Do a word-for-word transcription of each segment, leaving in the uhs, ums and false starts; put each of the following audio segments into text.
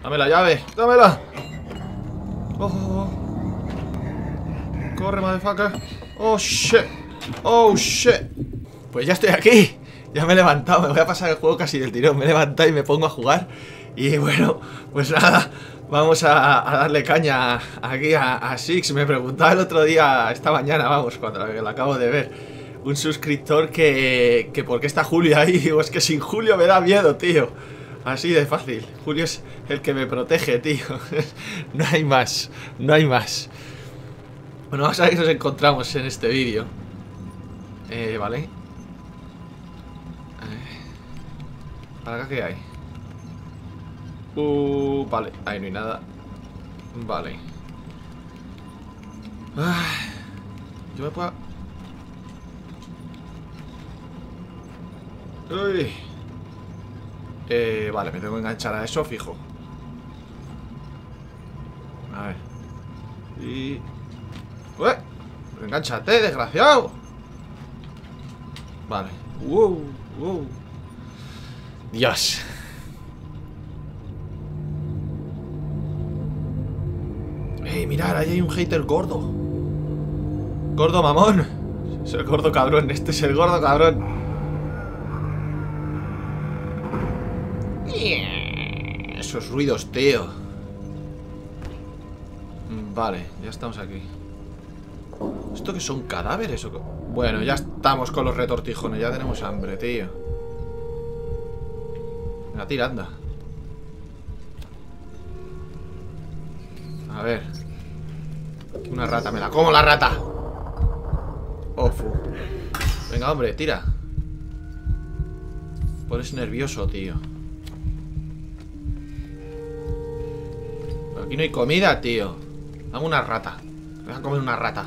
Dame la llave, dámela. Oh, oh, oh. Corre, motherfucker. Oh, shit. Oh, shit. Pues ya estoy aquí. Ya me he levantado, me voy a pasar el juego casi del tirón. Me he levantado y me pongo a jugar. Y bueno, pues nada, vamos a, a darle caña aquí a, a Six. Me preguntaba el otro día, esta mañana, vamos, cuando lo acabo de ver, un suscriptor que, que por qué está Julio ahí. Digo, es que sin Julio me da miedo, tío. Así de fácil. Julio es el que me protege, tío. No hay más, no hay más. Bueno, vamos a ver qué nos encontramos en este vídeo. Eh, vale. ¿Para acá qué hay? Uh, vale, ahí no hay nada. Vale. Ah, yo me puedo... Uy. Eh, vale, me tengo que enganchar a eso, fijo. A ver. Y... ¡Ué! ¡Engánchate, desgraciado! Vale. Wow, wow. Dios. Ey, mirad, ahí hay un hater gordo. Gordo mamón. Es el gordo cabrón, este es el gordo cabrón. Esos ruidos, tío. Vale, ya estamos aquí. ¿Esto que son cadáveres o qué? Bueno, ya estamos con los retortijones. Ya tenemos hambre, tío. Venga, tira, anda. A ver. Aquí una rata, me la como la rata. Oh, fu. Venga, hombre, tira. Pones nervioso, tío. Pero aquí no hay comida, tío. Dame una rata. Voy a comer una rata.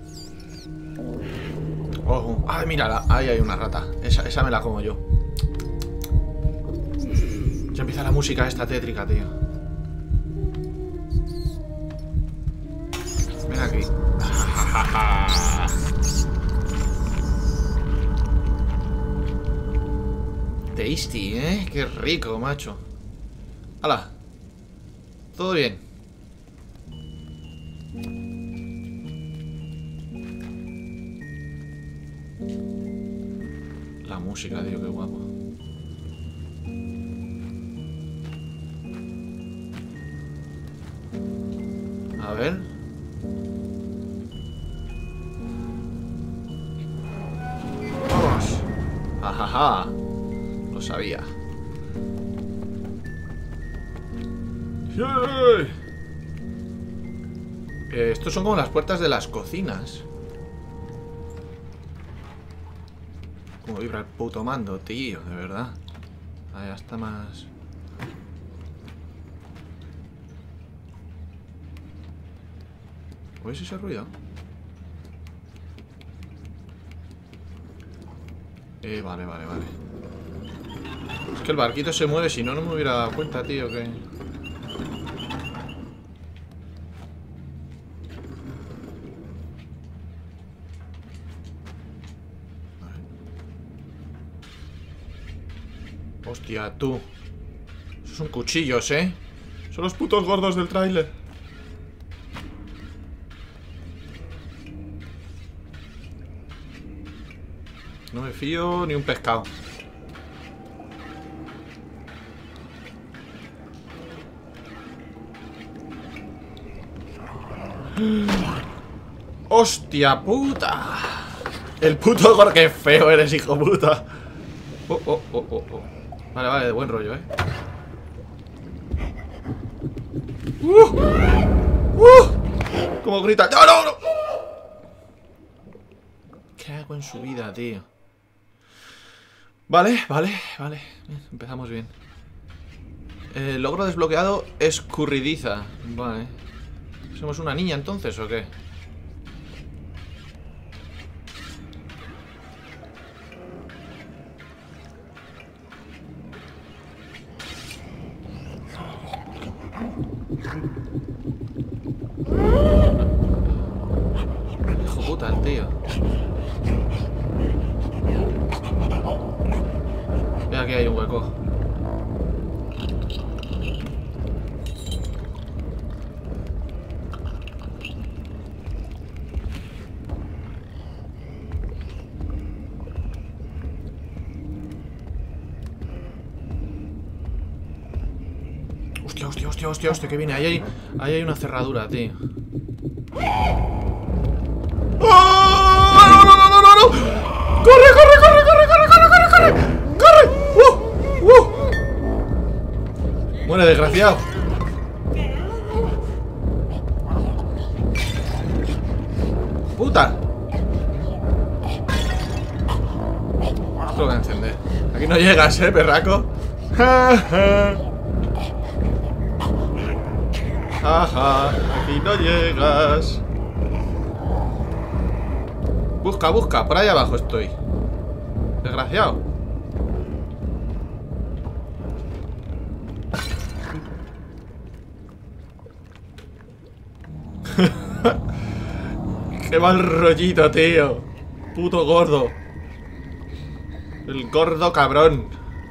Oh, ay, mírala. Ahí hay una rata. Esa, esa me la como yo. Ya empieza la música esta tétrica, tío. Ven aquí. Tasty, ¿eh? Qué rico, macho. ¡Hala! Todo bien. La música, tío, qué guapo. A ver. Vamos. Ajaja. Lo sabía. Eh, estos son como las puertas de las cocinas. Como vibra el puto mando, tío, de verdad. Ahí está más... ¿Oís ese ruido? Eh, vale, vale, vale. Es que el barquito se mueve, si no, no me hubiera dado cuenta, tío, que... Hostia, tú. Esos son cuchillos, ¿eh? Son los putos gordos del tráiler. No me fío ni un pescado. ¡Hostia puta! El puto gordo, qué feo eres, hijo puta. Oh, oh, oh, oh, oh. Vale, vale, de buen rollo, eh. ¡Uh! ¡Uh! Como grita. ¡No, no, no! ¿Qué hago en su vida, tío? Vale, vale, vale. Empezamos bien. El logro desbloqueado, escurridiza. Vale. ¿Somos una niña entonces o qué? Hijo puta, el tío. Mira, aquí hay un hueco. Hostia, hostia, hostia, hostia, hostia, que viene. Ahí hay, ahí hay una cerradura, tío. ¡Oh! ¡No, no, no, no, no, no! ¡Corre, corre, corre, corre, corre, corre, corre, corre! ¡Corre! ¡Uh! ¡Uh! Muere, desgraciado. ¡Puta! Esto lo voy a encender. Aquí no llegas, eh, perraco. Jaja, aquí no llegas. Busca, busca, por ahí abajo estoy. Desgraciado. Qué mal rollito, tío. Puto gordo. El gordo cabrón.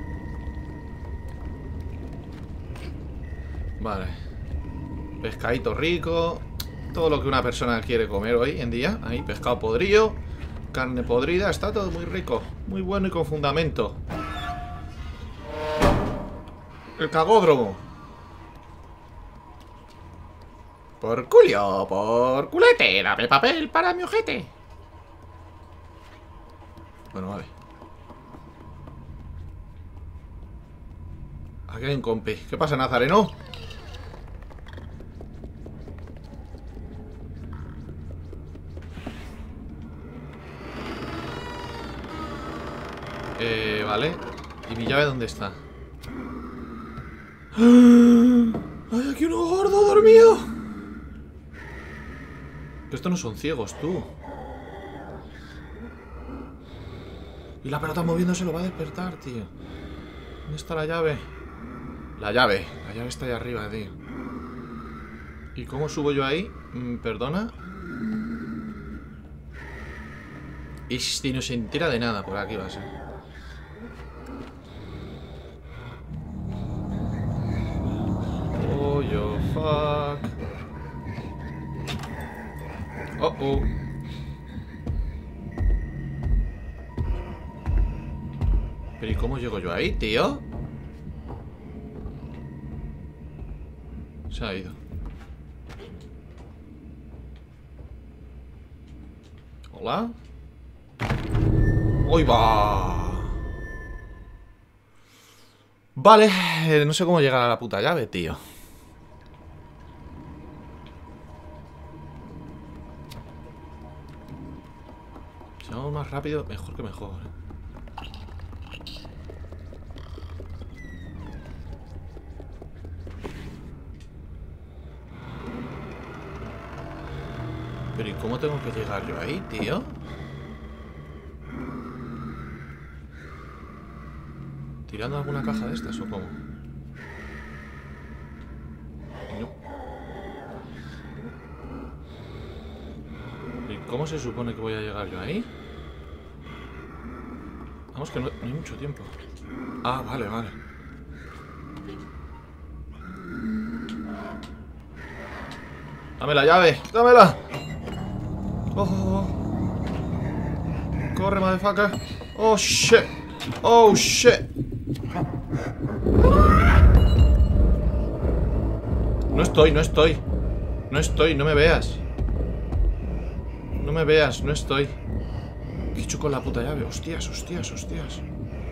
Vale. Pescadito rico. Todo lo que una persona quiere comer hoy en día. Ahí, pescado podrido, carne podrida. Está todo muy rico, muy bueno y con fundamento. El cagódromo. Por culio, por culete. Dame papel para mi ojete. Bueno, vale. Aquí hay un compi. ¿Qué pasa, Nazareno? Eh, vale. ¿Y mi llave dónde está? ¡Hay aquí uno gordo dormido! Estos no son ciegos, tú. Y la pelota moviéndose lo va a despertar, tío. ¿Dónde está la llave? La llave. La llave está ahí arriba, tío. ¿Y cómo subo yo ahí? Mm, ¿Perdona? Este no se entera de nada. Por aquí va a ser. Oh, yo, fuck. Oh, oh. Pero ¿y cómo llego yo ahí, tío? Se ha ido. Hola. ¡Uy, va! Vale, eh, no sé cómo llegar a la puta llave, tío. Si vamos más rápido, mejor que mejor. Pero ¿y cómo tengo que llegar yo ahí, tío? ¿Tirando alguna caja de estas o cómo? No. ¿Y cómo se supone que voy a llegar yo ahí? Vamos, que no, no hay mucho tiempo. Ah, vale, vale. Dame la llave, dámela. Oh, oh, oh. Corre, motherfucker. Oh, shit. Oh, shit. No estoy, no estoy. No estoy, no me veas. No me veas, no estoy. ¿Qué he hecho con la puta llave? Hostias, hostias, hostias.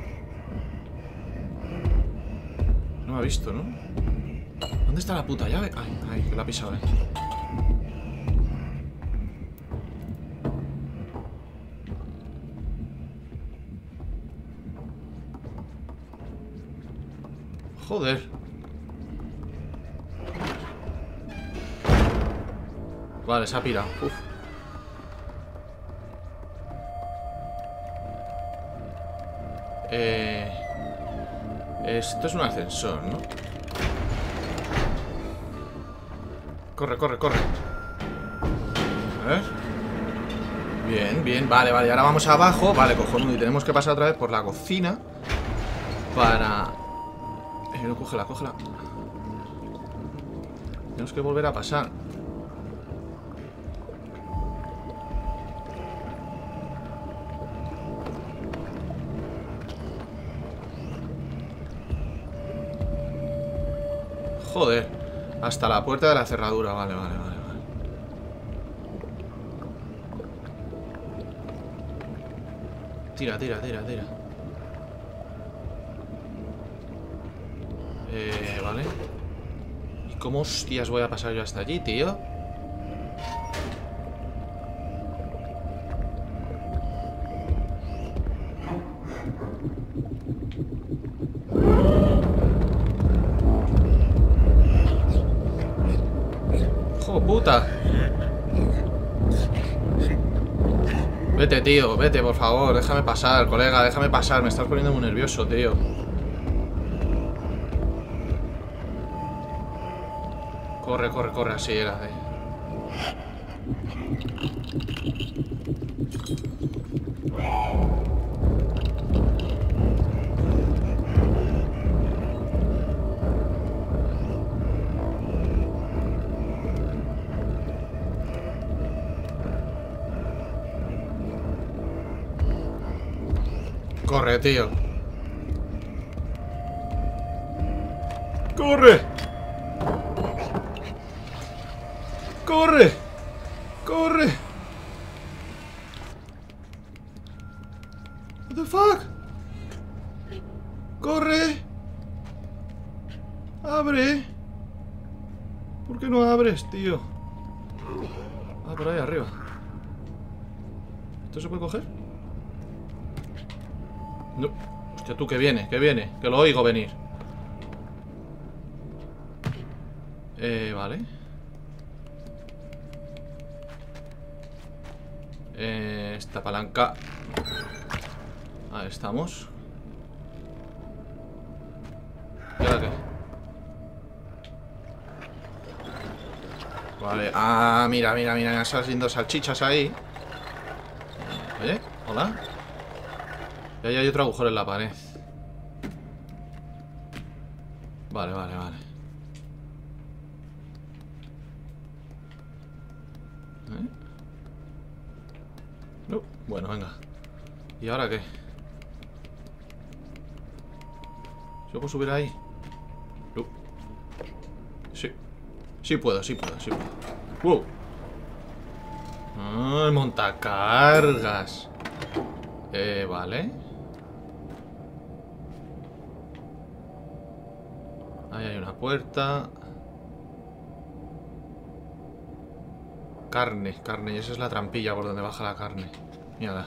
No me ha visto, ¿no? ¿Dónde está la puta llave? Ay, ay, que la ha pisado, eh. Joder. Vale, se ha pirado. Uf. Eh... Esto es un ascensor, ¿no? Corre, corre, corre. A ver. Bien, bien, vale, vale. Ahora vamos abajo. Vale, cojonudo. Y tenemos que pasar otra vez por la cocina. Para... Eh, no, cógela, cógela. Tenemos que volver a pasar. Joder. Hasta la puerta de la cerradura. Vale, vale, vale, vale. Tira, tira, tira, tira. Eh, vale. ¿Y cómo hostias voy a pasar yo hasta allí, tío? ¡Hijo puta! Vete, tío, vete, por favor. Déjame pasar, colega, déjame pasar. Me estás poniendo muy nervioso, tío. Corre, corre, corre, así era. Eh. Corre, tío. ¡Corre! ¡Corre! ¡Corre! What the fuck? ¡Corre! ¡Abre! ¿Por qué no abres, tío? Ah, por ahí arriba. ¿Esto se puede coger? No. Hostia, tú, que viene, que viene. Que lo oigo venir. Eh, vale. Eh, esta palanca. Ahí estamos. ¿Y ahora qué? Vale. Ah, mira, mira, mira. Esas lindas salchichas ahí. Oye, hola. Y ahí hay otro agujero en la pared. Vale, vale, vale. ¿Eh? No, bueno, venga. ¿Y ahora qué? ¿Yo puedo subir ahí? No. Sí. Sí puedo, sí puedo, sí puedo. ¡Wow! ¡Ay, montacargas! Eh, vale. Ahí hay una puerta. Carne, carne. Y esa es la trampilla por donde baja la carne. Mírala.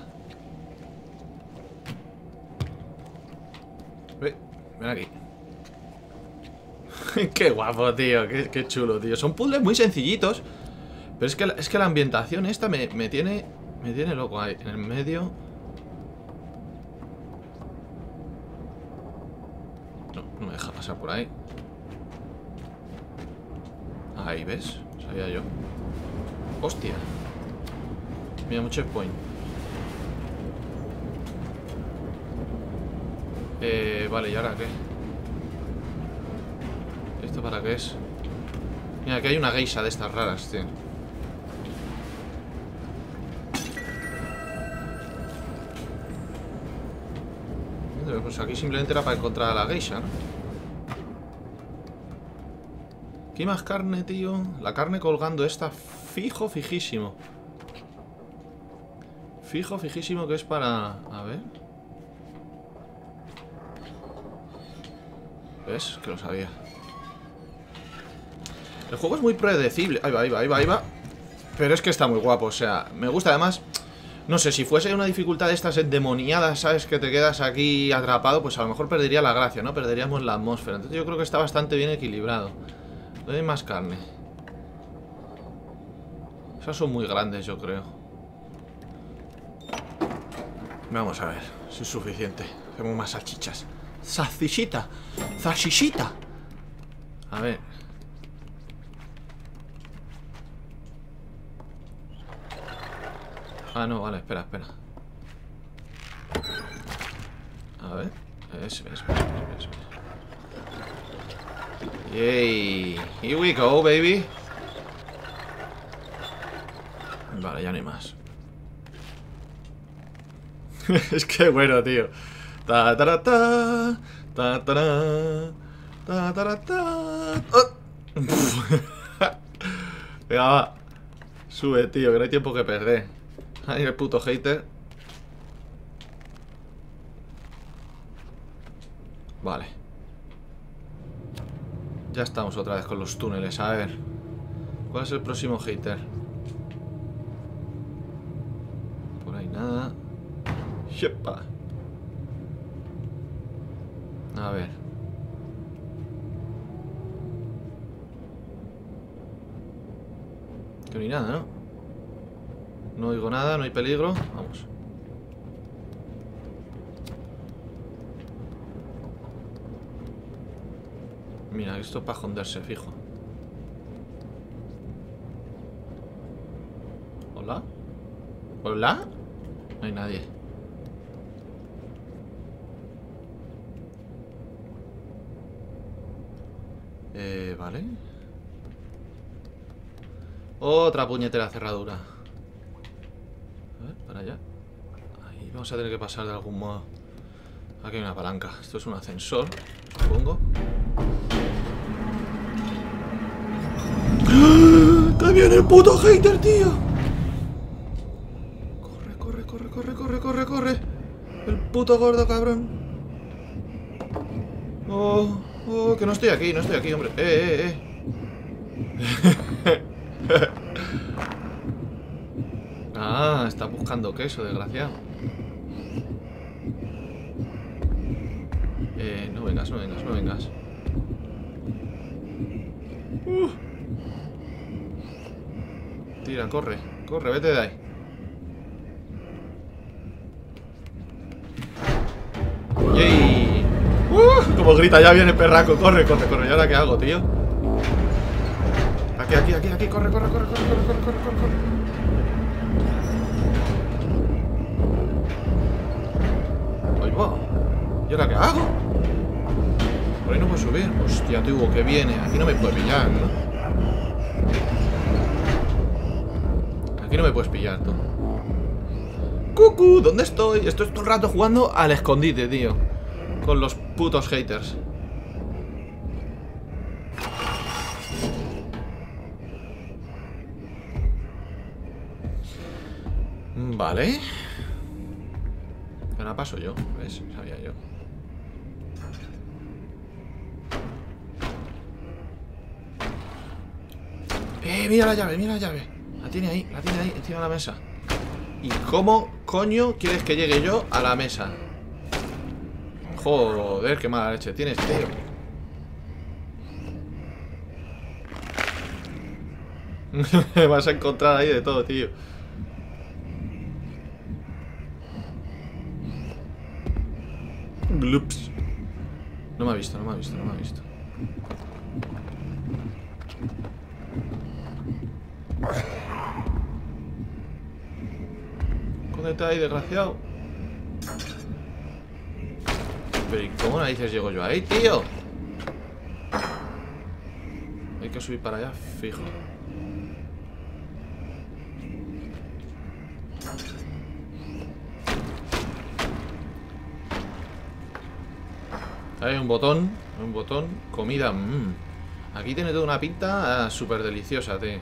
Ve, ven aquí. Qué guapo, tío. Qué, qué chulo, tío. Son puzzles muy sencillitos. Pero es que, es que la ambientación esta me, me tiene... Me tiene loco ahí. En el medio... No, no me deja pasar por ahí. Ahí, ¿ves? Sabía yo. Hostia. Mira, un checkpoint. Eh, vale, ¿y ahora qué? ¿Esto para qué es? Mira, aquí hay una geisha de estas raras, tío. Pues aquí simplemente era para encontrar a la geisha, ¿no? ¿Qué más carne, tío? La carne colgando esta, fijo, fijísimo. Fijo, fijísimo que es para... A ver. ¿Ves? Que lo sabía. El juego es muy predecible. Ahí va, ahí va, ahí va, ahí va. Pero es que está muy guapo, o sea, me gusta además... No sé, si fuese una dificultad de estas endemoniadas, ¿sabes? Que te quedas aquí atrapado, pues a lo mejor perdería la gracia, ¿no? Perderíamos la atmósfera. Entonces yo creo que está bastante bien equilibrado. ¿Dónde hay más carne? Esas son muy grandes, yo creo. Vamos a ver si es suficiente. Hacemos más salchichas. ¡Salchichita! ¡Salchichita! A ver. Ah, no, vale, espera, espera. A ver. Es, es, es, es, es. Yay. Here we go, baby. Vale, ya no hay más. Es que bueno, tío. Ta ta ta ta ta ta ta ta ta ta. Venga, va. Sube, tío, que no hay tiempo que perder. Ahí el puto hater. Vale. Ya estamos otra vez con los túneles. A ver, ¿cuál es el próximo hater? Por ahí nada. Yepa. A ver. Que no hay nada, ¿no? No oigo nada, no hay peligro. Vamos. Mira, esto es para esconderse, fijo. ¿Hola? ¿Hola? No hay nadie. Eh, vale. Otra puñetera cerradura. A ver, para allá. Ahí vamos a tener que pasar de algún modo. Aquí hay una palanca. Esto es un ascensor, supongo. ¡Está bien el puto hater, tío! Corre, corre, corre, corre, corre, corre, corre. El puto gordo cabrón. Oh, oh, que no estoy aquí, no estoy aquí, hombre. Eh, eh, eh. Ah, está buscando queso, desgraciado. Eh, no vengas, no vengas, no vengas. Uh. Tira, corre, corre, vete de ahí. ¡Yay! Uh, como grita, ya viene el perraco. Corre, corre, corre. ¿Y ahora qué hago, tío? Aquí, aquí, aquí, aquí. Corre, corre, corre, corre, corre, corre, corre, corre, corre. Ahí va. ¿Y ahora qué hago? Por ahí no puedo subir. Hostia, tío, que viene. Aquí no me puede pillar, ¿no? Aquí no me puedes pillar, tú. ¡Cucú! ¿Dónde estoy? Estoy todo el rato jugando al escondite, tío. Con los putos haters. Vale. Ahora paso yo, ¿ves? Sabía yo. Eh, mira la llave, mira la llave. La tiene ahí, la tiene ahí, encima de la mesa. ¿Y cómo coño quieres que llegue yo a la mesa? Joder, qué mala leche tienes, tío. Vas a encontrar ahí de todo, tío. Glups. No me ha visto, no me ha visto, no me ha visto. Escóndete ahí, desgraciado. Pero ¿y cómo narices llego yo ahí, tío? Hay que subir para allá, fijo. Hay un botón, un botón, comida. Mmm. Aquí tiene toda una pinta uh, súper deliciosa, tío.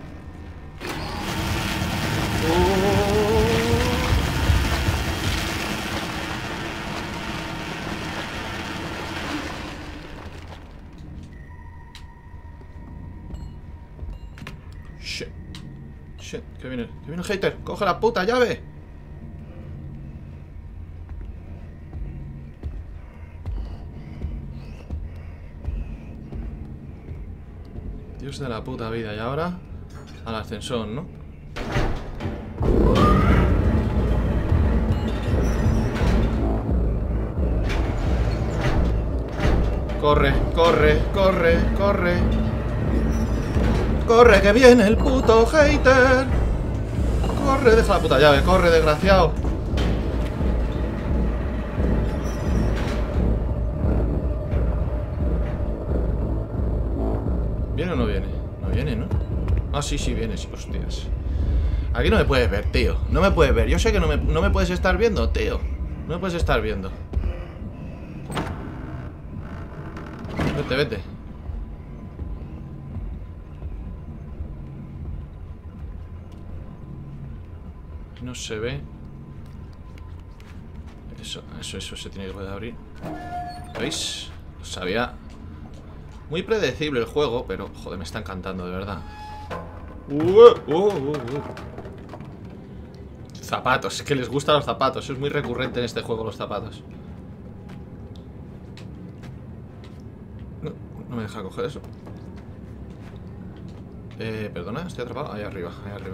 Oh. Shit. Shit. Que viene, que viene el hater. Coge la puta llave. Dios de la puta vida. Y ahora al ascensor, ¿no? Corre, corre, corre, corre. Corre, que viene el puto hater. Corre, deja la puta llave. Corre, desgraciado. ¿Viene o no viene? No viene, ¿no? Ah, sí, sí viene, sí, hostias. Aquí no me puedes ver, tío. No me puedes ver. Yo sé que no me, no me puedes estar viendo, tío. No me puedes estar viendo. Vete, vete. no se ve. Eso, eso, eso se tiene que poder abrir. ¿Veis? Lo sabía. Muy predecible el juego, pero joder, me está encantando, de verdad. Uh, uh, uh, uh. Zapatos, es que les gustan los zapatos. Es muy recurrente en este juego los zapatos. No, no me deja coger eso. Eh, perdona, estoy atrapado. Ahí arriba, ahí arriba.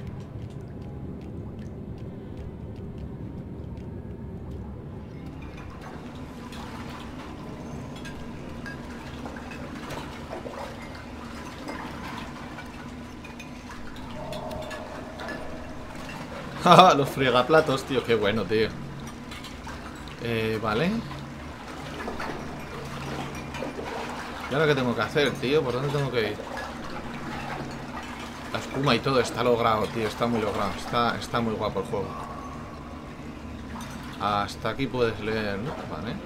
Jaja, los fregaplatos, tío, qué bueno, tío. Eh, vale. ¿Y ahora qué tengo que hacer, tío? ¿Por dónde tengo que ir? La espuma y todo está logrado, tío. Está muy logrado. Está, está muy guapo el juego. Hasta aquí puedes leer, ¿no? Vale.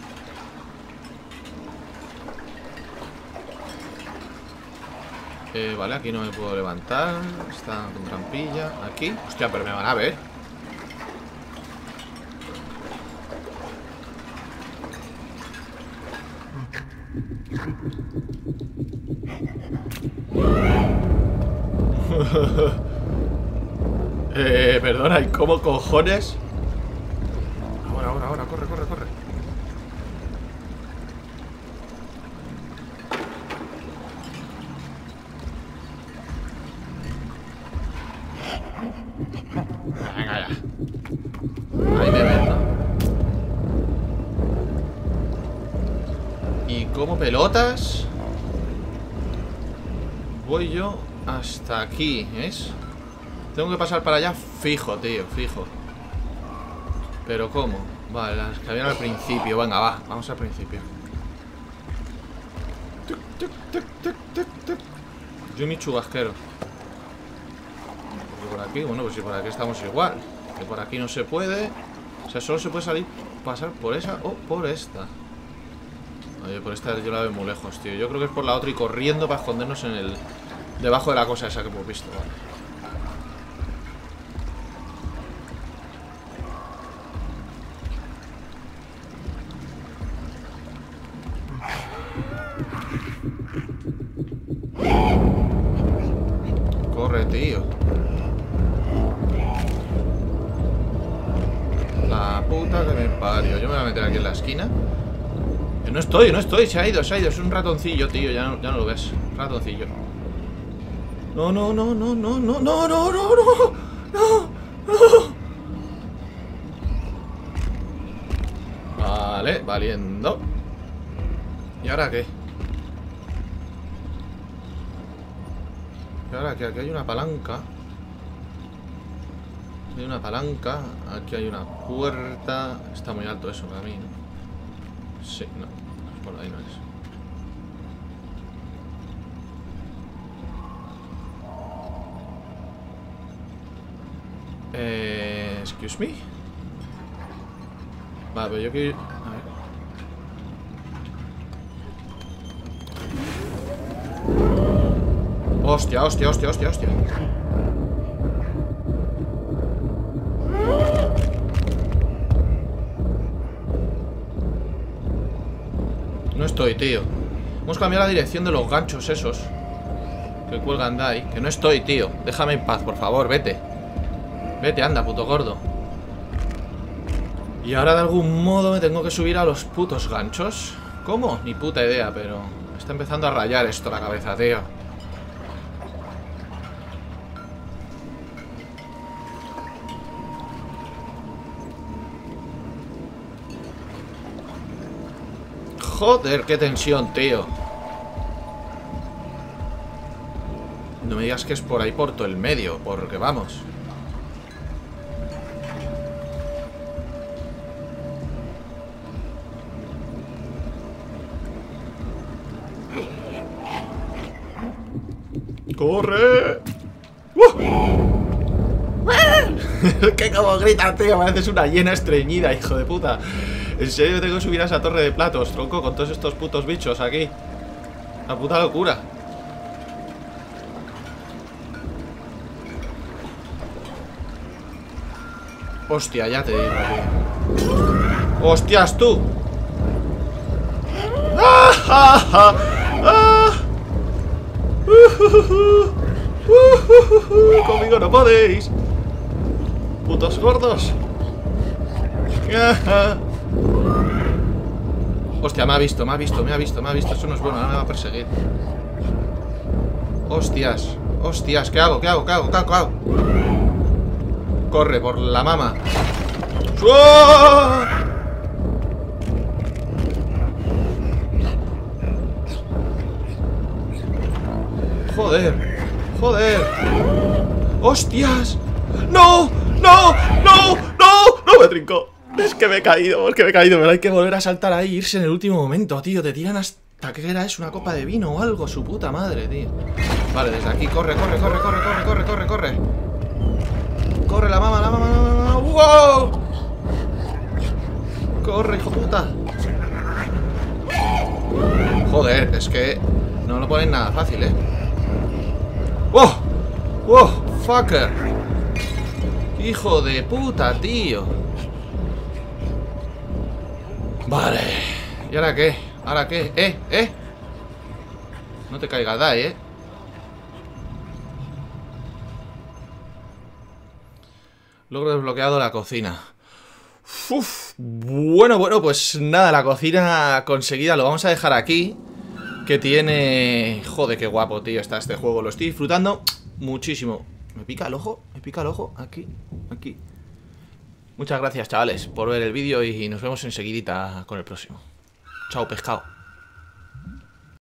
Eh, vale, aquí no me puedo levantar. Está con trampilla. Aquí. Hostia, pero me van a ver. eh, perdona, ¿y cómo cojones? Ahora, ahora, ahora, corre, corre, corre. Venga ya. Ahí me ven, ¿no? ¿Y cómo pelotas? Voy yo hasta aquí, ¿ves? Tengo que pasar para allá fijo, tío, fijo. ¿Pero cómo? Vale, las que habían al principio. Venga, va, vamos al principio. Tic, tic, tic, tic, tic, tic. Yo mi chubasquero. Porque por aquí, bueno, pues si por aquí estamos igual. Que por aquí no se puede. O sea, solo se puede salir, pasar por esa o por esta. Oye, por esta yo la veo muy lejos, tío. Yo creo que es por la otra y corriendo para escondernos en el... debajo de la cosa esa que hemos visto, vale. Corre, tío. La puta que me parió. Yo me voy a meter aquí en la esquina. Que no estoy, no estoy. Se ha ido, se ha ido. Es un ratoncillo, tío. Ya no, ya no lo ves. Ratoncillo. No, no, no, no, no, no, no, no, no, no. No, no. Vale, valiendo. ¿Y ahora qué? ¿Y ahora qué? Aquí hay una palanca. Hay una palanca. Aquí hay una puerta. Está muy alto eso para mí, ¿no? Sí, no. Por ahí no es. Eh... Excuse me. Vale, pero yo quiero... A ver. Hostia, hostia, hostia, hostia, hostia. No estoy, tío. Hemos cambiado la dirección de los ganchos esos que cuelgan de ahí. Que no estoy, tío. Déjame en paz, por favor, vete. Vete, anda, puto gordo. Y ahora de algún modo me tengo que subir a los putos ganchos. ¿Cómo? Ni puta idea, pero... me está empezando a rayar esto la cabeza, tío. Joder, qué tensión, tío. No me digas que es por ahí, por todo el medio. Porque vamos. ¡Corre! ¡Uh! ¡Qué como grita, tío! Pareces una hiena estreñida, hijo de puta. ¿En serio tengo que subir a esa torre de platos, tronco? Con todos estos putos bichos aquí. La puta locura. Hostia, ya te digo, tío. ¡Hostias, tú! ¡Ah, ah, ah, ah! Uh, uh, uh, uh, uh, uh, ¡conmigo no podéis! ¡Putos gordos! Ah, hostia, me ha visto, me ha visto, me ha visto, me ha visto. Eso no es bueno, ahora me va a perseguir. Hostias, hostias, ¿qué hago? ¿Qué hago? ¿Qué hago? ¿Qué hago? ¿Qué hago? Corre por la mama. ¡Oh! Joder, joder. ¡Hostias! ¡No! ¡No! ¡No! ¡No! ¡No me trincó! Es que me he caído, es que me he caído. Pero hay que volver a saltar ahí, irse en el último momento, tío. Te tiran hasta que era eso, una copa de vino o algo. Su puta madre, tío. Vale, desde aquí, corre, corre, corre, corre, corre, corre, corre, corre. Corre la mama, la mama, la mama. ¡Wow! Corre, hijo puta. Joder, es que no lo ponen nada fácil, eh. ¡Wow! ¡Wow! ¡Fucker! ¡Hijo de puta, tío! Vale. ¿Y ahora qué? ¿Ahora qué? ¿Eh? ¿Eh? No te caigas, Dai, ¿eh? Logro desbloqueado la cocina. Uf, bueno, bueno, pues nada, la cocina conseguida. Lo vamos a dejar aquí. Que tiene... Joder, qué guapo, tío, está este juego. Lo estoy disfrutando muchísimo. ¿Me pica el ojo? ¿Me pica el ojo? Aquí, aquí. Muchas gracias, chavales, por ver el vídeo y nos vemos enseguidita con el próximo. Chao, pescado.